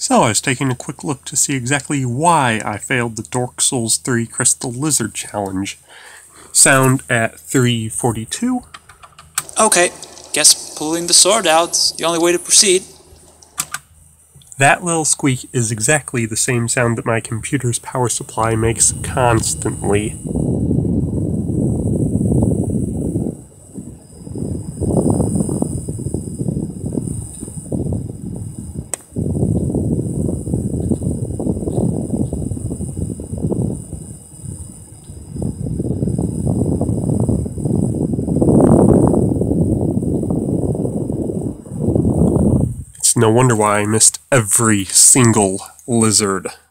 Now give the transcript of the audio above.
So I was taking a quick look to see exactly why I failed the Dork Souls 3 Crystal Lizard Challenge. Sound at 342. Okay, guess pulling the sword out's the only way to proceed. That little squeak is exactly the same sound that my computer's power supply makes constantly. No wonder why I missed every single lizard.